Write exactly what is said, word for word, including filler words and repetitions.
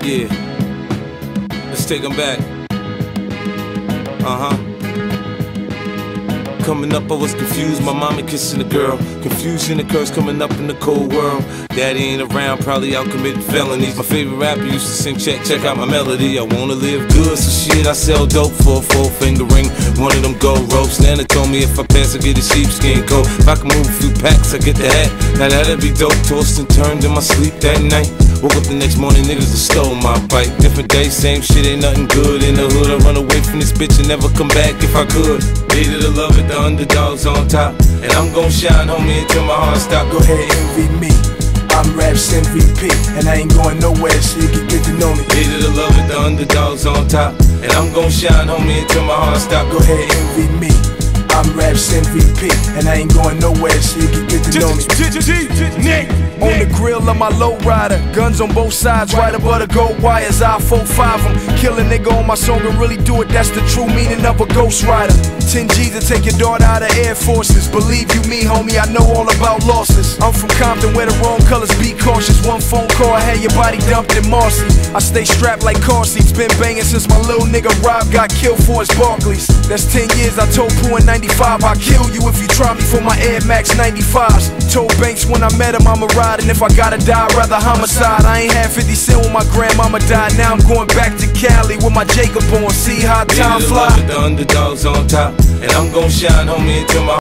Yeah, let's take them back. Uh-huh. Coming up, I was confused, my mama kissing a girl. Confusion occurs coming up in the cold world. Daddy ain't around, probably out committing felonies. My favorite rapper used to sing, check, check out my melody. I wanna live good, so shit, I sell dope for a four finger ring. One of them gold ropes. Nana told me if I pass, I get a sheepskin coat. If I can move a few packs, I get the hat. Now that'd be dope. Tossed and turned in my sleep that night. Woke up the next morning, niggas have stole my bike. Different day, same shit, ain't nothing good in the hood. I run away from this bitch and never come back if I could. Hated to love it, the underdogs on top. And I'm gon' shine, homie, until my heart stop. Go ahead, envy me. I'm Rap's M V P, and I ain't going nowhere, so you can get to know me. Hated to love it, the underdogs on top. And I'm gon' shine, homie, until my heart stop. Go ahead, envy me. I'm Rap's M V P, and I ain't going nowhere, so you can get to know me. On the grill of my lowrider, guns on both sides, right above the gold wires. I four five them, kill a nigga on my song and really do it. That's the true meaning of a ghost rider. ten G's to take your daughter out of Air Forces. Believe you me, homie, I know all about losses. I'm from Compton where the wrong colors, be cautious. One phone call, I had your body dumped in Marcy. I stay strapped like car seats, been banging since my little nigga Rob got killed for his Barclays. That's ten years, I told Pooh in ninety-five, I'll kill you if you try me for my Air Max ninety-fives. Told Banks when I met him I'ma ride, and if I gotta die, I'd rather homicide. I ain't had fifty cent when my grandmama died. Now I'm going back to Cali with my Jacob on. See how time fly. The underdogs on top, and I'm gon' shine, homie, until my